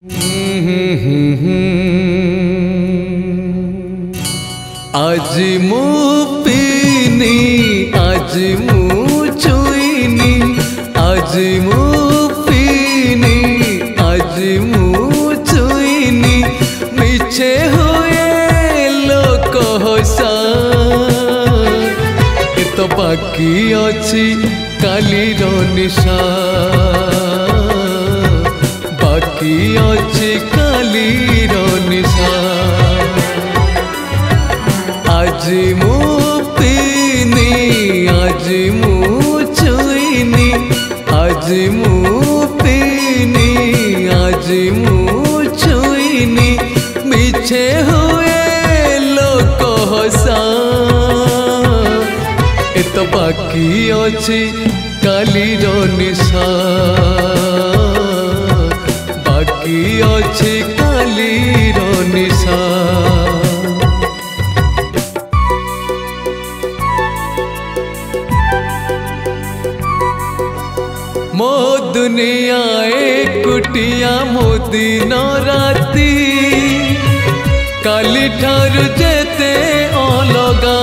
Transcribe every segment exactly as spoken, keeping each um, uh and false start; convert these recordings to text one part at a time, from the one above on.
आज मु पीनी आज मु चुईनी आज मु पीनी आज मु चुईनी मिछे हुए लोक हसा ए तो बाकी अछि काली रो निशा बाकी अछि काली रो निशा आज मु पीनी आज मु चुईनी आज मु पीनी आज मु चुईनी मिछे हुए लोक हसा ए तो बाकी अछि काली रो निशा बाकी अछि काली रो निशा मो दुनिया एकुटिया मो दिन राती काली ठारू जेते अलगा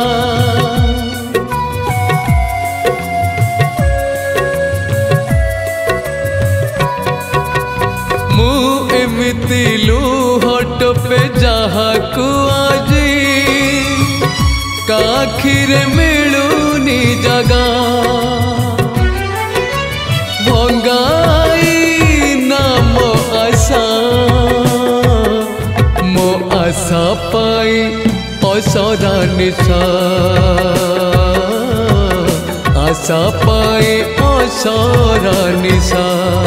मु एमिति लुहट पे जहाकू आजी काखिरे मिलुनी जगा भंगाई ना मो आशा मो आशा पाई असरा निशा आशा पाई असरा निशा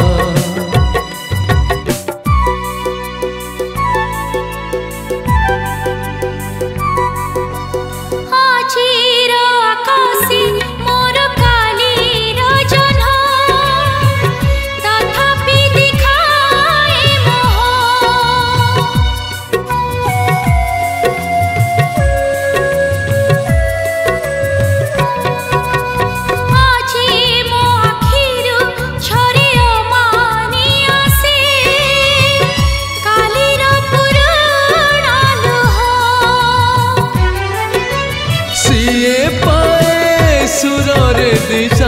दिशा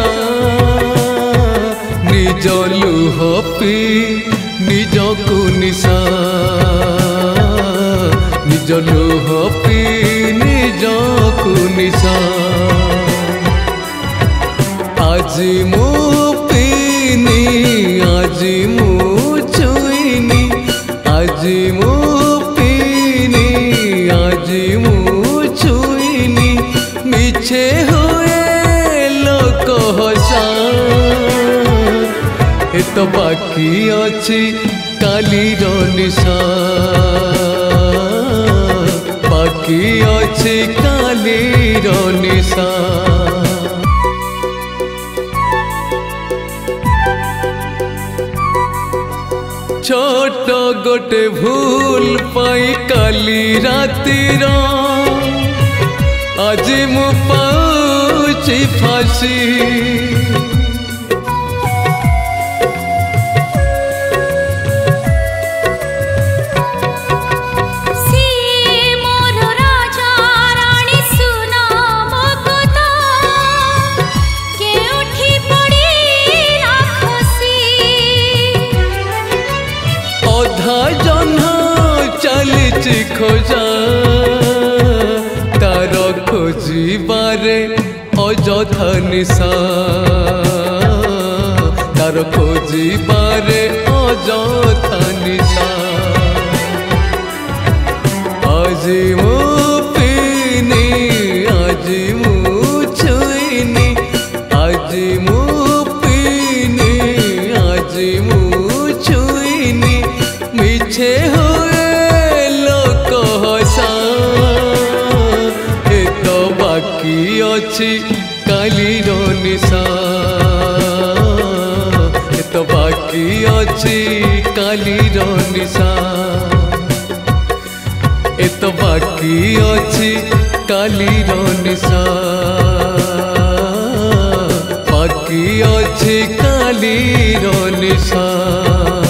निज लुह पी निज को निशा निज लुह पी निज को निशा आज मु पीनी आज मु चुईनी आज मु पीनी आज मु चुईनी मिछे हुए हसा ए तो बाकी अछि काली रो निशा बाकी अछि काली रो निशा छोट गोटे भूल पाई काली रातिर आज मु पाउछि फांसी खोजा तार खोजिबारे अजथा निशा तार खोजिबारे अजथा निशा आज मु पीनी आज मु चुईनी आज मु पीनी आज मु चुईनी मिछे अछि काली रो निशा ए तो बाकी अछि काली रो निशा ए तो बाकी अछि काली रो निशा बाकी अछि काली रो निशा।